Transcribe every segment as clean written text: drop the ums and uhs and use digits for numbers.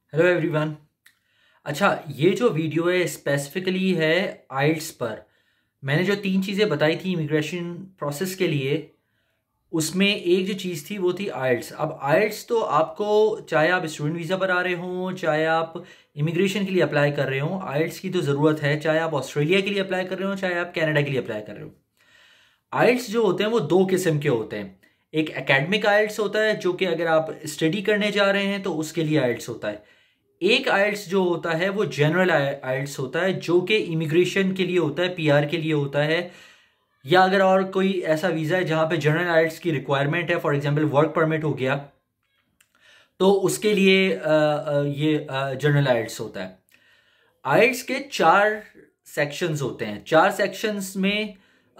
Hello everyone. अच्छा, ये जो वीडियो है स्पेसिफिकली है आइल्ट्स पर। मैंने जो 3 चीज़ें बताई थी इमिग्रेशन प्रोसेस के लिए, उसमें एक जो चीज़ थी वो थी आइल्ट्स। अब आइल्ट्स तो आपको, चाहे आप स्टूडेंट वीज़ा पर आ रहे हों, चाहे आप इमिग्रेशन के लिए अप्लाई कर रहे हों, आइल्ट्स की तो ज़रूरत है। चाहे आप ऑस्ट्रेलिया के लिए अप्लाई कर रहे हो, चाहे आप कनाडा के लिए अप्लाई कर रहे हो। आइल्ट्स जो होते हैं वो 2 किस्म के होते हैं। एक एकेडमिक आइल्ट्स होता है जो कि अगर आप स्टडी करने जा रहे हैं तो उसके लिए आइल्ट्स होता है। एक आइल्ट्स जो होता है वो जनरल आइल्ट्स होता है, जो कि इमिग्रेशन के लिए होता है, पीआर के लिए होता है, या अगर और कोई ऐसा वीज़ा है जहां पे जनरल आइल्ट्स की रिक्वायरमेंट है, फॉर एग्जांपल वर्क परमिट हो गया, तो उसके लिए ये जनरल आइल्ट्स होता है। आइल्ट्स के 4 सेक्शंस होते हैं। 4 सेक्शंस में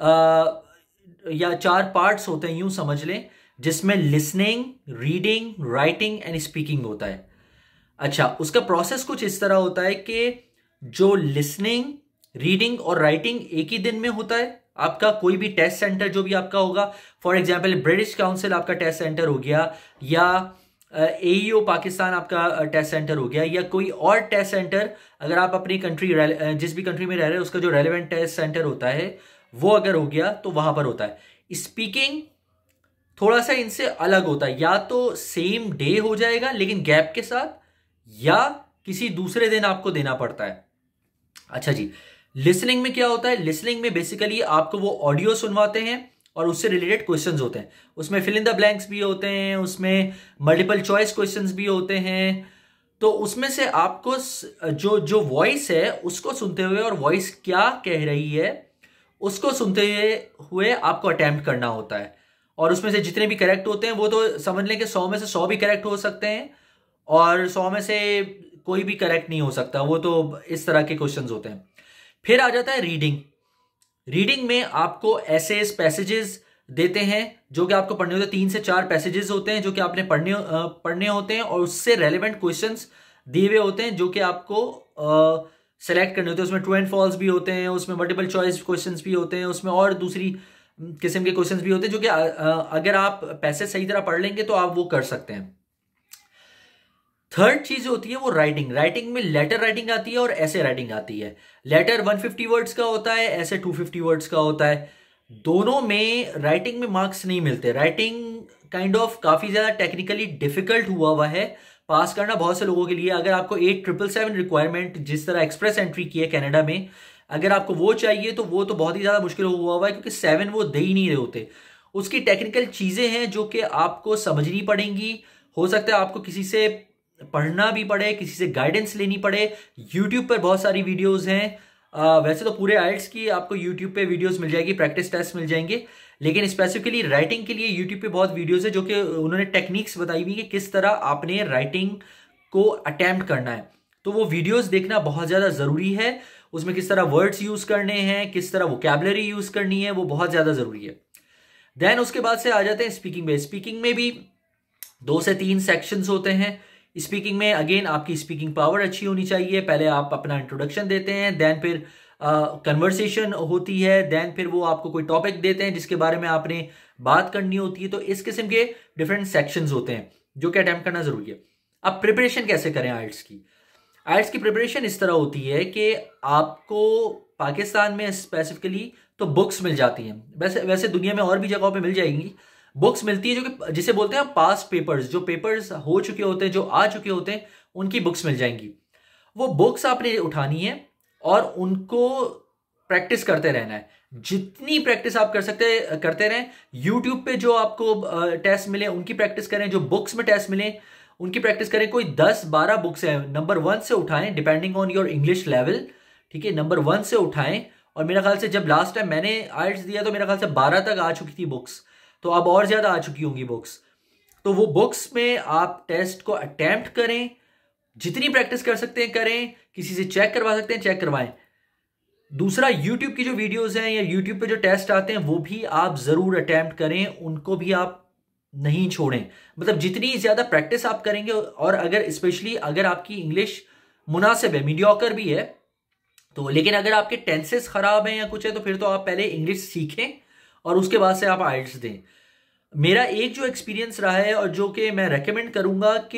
या 4 पार्ट्स होते हैं, यूं समझ लें, जिसमें listening, reading, writing and speaking होता है। अच्छा, उसका प्रोसेस कुछ इस तरह होता है कि जो लिसनिंग, रीडिंग और राइटिंग एक ही दिन में होता है। आपका कोई भी टेस्ट सेंटर जो भी आपका होगा, फॉर एग्जांपल ब्रिटिश काउंसिल आपका टेस्ट सेंटर हो गया, या एईओ पाकिस्तान आपका टेस्ट सेंटर हो गया, या कोई और टेस्ट सेंटर अगर आप अपनी कंट्री, जिस भी कंट्री में रह रहे हैं उसका जो रेलेवेंट टेस्ट सेंटर होता है वो अगर हो गया तो वहां पर होता है। स्पीकिंग थोड़ा सा इनसे अलग होता है, या तो सेम डे हो जाएगा लेकिन गैप के साथ, या किसी दूसरे दिन आपको देना पड़ता है। अच्छा जी, लिसनिंग में क्या होता है? लिसनिंग में बेसिकली आपको वो ऑडियो सुनवाते हैं और उससे रिलेटेड क्वेश्चंस होते हैं। उसमें फिल इन द ब्लैंक्स भी होते हैं, उसमें मल्टीपल चॉइस क्वेश्चंस भी होते हैं। तो उसमें से आपको जो जो वॉइस है उसको सुनते हुए, और वॉइस क्या कह रही है उसको सुनते हुए आपको अटेम्प्ट करना होता है। और उसमें से जितने भी करेक्ट होते हैं वो तो समझ लें कि 100 में से 100 भी करेक्ट हो सकते हैं, और 100 में से कोई भी करेक्ट नहीं हो सकता। वो तो इस तरह के क्वेश्चंस होते हैं। फिर आ जाता है रीडिंग। रीडिंग में आपको एसेस, पैसेजेस देते हैं जो कि आपको पढ़ने होते हैं। 3 से 4 पैसेजेस होते हैं जो कि आपने पढ़ने होते हैं, और उससे रेलेवेंट क्वेश्चंस दिए हुए होते हैं जो कि आपको सेलेक्ट करने होते हैं। उसमें ट्रू एंड फॉल्स भी होते हैं, उसमें मल्टीपल चॉइस क्वेश्चंस भी होते हैं, उसमें और दूसरी किस्म के क्वेश्चंस भी होते हैं जो कि अगर आप पैसे सही तरह पढ़ लेंगे तो आप वो कर सकते हैं। थर्ड चीज होती है वो राइटिंग। राइटिंग में लेटर राइटिंग आती है और ऐसे राइटिंग आती है। लेटर 150 वर्ड्स का होता है, ऐसे 250 वर्ड्स का होता है। दोनों में राइटिंग में मार्क्स नहीं मिलते। राइटिंग काइंड ऑफ काफी ज्यादा टेक्निकली डिफिकल्ट हुआ है पास करना बहुत से लोगों के लिए। अगर आपको 8777 रिक्वायरमेंट जिस तरह एक्सप्रेस एंट्री की है कनाडा में, अगर आपको वो चाहिए तो वो तो बहुत ही ज्यादा मुश्किल हुआ है, क्योंकि 7 वो दे ही नहीं रहे होते। उसकी टेक्निकल चीजें हैं जो कि आपको समझनी पड़ेंगी। हो सकता है आपको किसी से पढ़ना भी पड़े, किसी से गाइडेंस लेनी पड़े। यूट्यूब पर बहुत सारी वीडियोस हैं। वैसे तो पूरे आइल्ट्स की आपको यूट्यूब पे वीडियोस मिल जाएगी, प्रैक्टिस टेस्ट मिल जाएंगे, लेकिन स्पेसिफिकली राइटिंग के लिए यूट्यूब पे बहुत वीडियोस है जो कि उन्होंने टेक्निक्स बताई हुई कि किस तरह आपने राइटिंग को अटेम्प्ट करना है। तो वो वीडियोस देखना बहुत ज़्यादा ज़रूरी है। उसमें किस तरह वर्ड्स यूज़ करने हैं, किस तरह वोकैबुलरी यूज़ करनी है, वो बहुत ज़्यादा ज़रूरी है। देन उसके बाद से आ जाते हैं स्पीकिंग में। स्पीकिंग में भी 2 से 3 सेक्शंस होते हैं। स्पीकिंग में अगेन आपकी स्पीकिंग पावर अच्छी होनी चाहिए। पहले आप अपना इंट्रोडक्शन देते हैं, देन फिर कन्वर्सेशन होती है, देन फिर वो आपको कोई टॉपिक देते हैं जिसके बारे में आपने बात करनी होती है। तो इस किस्म के डिफरेंट सेक्शंस होते हैं जो कि अटेम्प्ट करना जरूरी है। अब प्रिपरेशन कैसे करें आइल्ट्स की? आइल्ट्स की प्रिपरेशन इस तरह होती है कि आपको पाकिस्तान में स्पेसिफिकली तो बुक्स मिल जाती हैं। वैसे वैसे दुनिया में और भी जगहों पे मिल जाएंगी। बुक्स मिलती है जो कि जिसे बोलते हैं पास्ट पेपर्स, जो पेपर्स हो चुके होते हैं, जो आ चुके होते हैं, उनकी बुक्स मिल जाएंगी। वो बुक्स आपने उठानी है और उनको प्रैक्टिस करते रहना है। जितनी प्रैक्टिस आप कर सकते करते रहें। यूट्यूब पे जो आपको टेस्ट मिले उनकी प्रैक्टिस करें, जो बुक्स में टेस्ट मिले उनकी प्रैक्टिस करें। कोई 10-12 बुक्स हैं, नंबर 1 से उठाएं depending on your English level. ठीक है, नंबर 1 से उठाएं। और मेरा ख्याल से जब लास्ट टाइम मैंने आइल्ट्स दिया तो मेरा ख्याल से 12 तक आ चुकी थी बुक्स, तो अब और ज्यादा आ चुकी होंगी बुक्स। तो वो बुक्स में आप टेस्ट को अटेम्प्ट करें, जितनी प्रैक्टिस कर सकते हैं करें, किसी से चेक करवा सकते हैं चेक करवाएं। दूसरा, यूट्यूब की जो वीडियोस हैं या यूट्यूब पे जो टेस्ट आते हैं वो भी आप जरूर अटेम्प्ट करें, उनको भी आप नहीं छोड़ें। मतलब जितनी ज्यादा प्रैक्टिस आप करेंगे, और अगर स्पेशली अगर आपकी इंग्लिश मुनासिब है, मीडियोकर भी है तो, लेकिन अगर आपके टेंसेस खराब हैं या कुछ है तो फिर तो आप पहले इंग्लिश सीखें और उसके बाद से आप आइल्ट्स दें। मेरा एक जो एक्सपीरियंस रहा है और जो कि मैं रेकमेंड करूंगा कि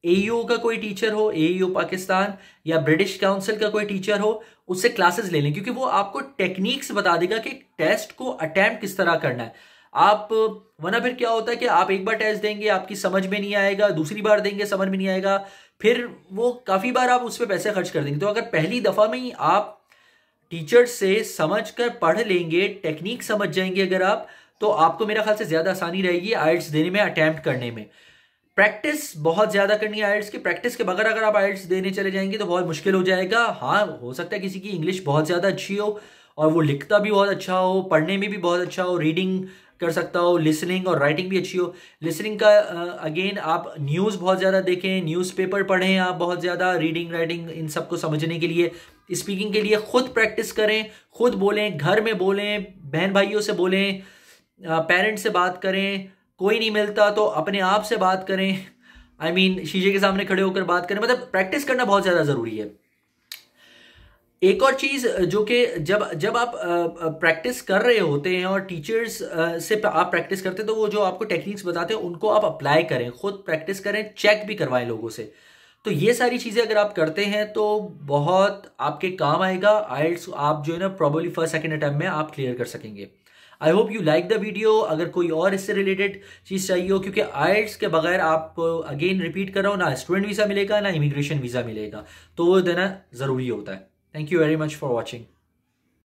AEO का कोई टीचर हो, AEO पाकिस्तान या ब्रिटिश काउंसिल का कोई टीचर हो, उससे क्लासेस ले लें, क्योंकि वो आपको टेक्निक्स बता देगा कि टेस्ट को अटेम्प्ट किस तरह करना है। आप वरना फिर क्या होता है कि आप एक बार टेस्ट देंगे, आपकी समझ में नहीं आएगा, दूसरी बार देंगे समझ में नहीं आएगा, फिर वो काफ़ी बार आप उस पर पैसे खर्च कर देंगे। तो अगर पहली दफ़ा में ही आप टीचर से समझ कर पढ़ लेंगे, टेक्निक समझ जाएंगे अगर आप, तो आपको मेरा ख्याल से ज़्यादा आसानी रहेगी आइल्स देने में, अटैम्प्ट करने में। प्रैक्टिस बहुत ज़्यादा करनी है आइल्स की। प्रैक्टिस के बगैर अगर आप आइल्स देने चले जाएंगे तो बहुत मुश्किल हो जाएगा। हाँ, हो सकता है किसी की इंग्लिश बहुत ज़्यादा अच्छी हो और वो लिखता भी बहुत अच्छा हो, पढ़ने में भी बहुत अच्छा हो, रीडिंग कर सकता हो, लिसनिंग और राइटिंग भी अच्छी हो। लिसनिंग का अगेन आप न्यूज़ बहुत ज़्यादा देखें, न्यूज़पेपर पढ़ें आप बहुत ज़्यादा, रीडिंग राइटिंग इन सबको समझने के लिए। स्पीकिंग के लिए खुद प्रैक्टिस करें, खुद बोलें, घर में बोलें, बहन भाइयों से बोलें, पेरेंट्स से बात करें, कोई नहीं मिलता तो अपने आप से बात करें। आई मीन शीशे के सामने खड़े होकर बात करें। मतलब प्रैक्टिस करना बहुत ज़्यादा ज़रूरी है। एक और चीज़ जो कि जब जब आप प्रैक्टिस कर रहे होते हैं और टीचर्स से आप प्रैक्टिस करते हैं, तो वो जो आपको टेक्निक्स बताते हैं उनको आप अप्लाई करें, खुद प्रैक्टिस करें, चेक भी करवाएं लोगों से। तो ये सारी चीज़ें अगर आप करते हैं तो बहुत आपके काम आएगा। आइल्स आप जो है ना प्रॉब्ली फर्स्ट सेकंड अटेम्प्ट में आप क्लियर कर सकेंगे। I hope you like the video. अगर कोई और इससे रिलेटेड चीज़ चाहिए हो, क्योंकि आइल्स के बगैर आप अगेन रिपीट कर रहा हूँ, ना स्टूडेंट वीज़ा मिलेगा ना इमिग्रेशन वीज़ा मिलेगा, तो वो देना ज़रूरी होता है। Thank you very much for watching.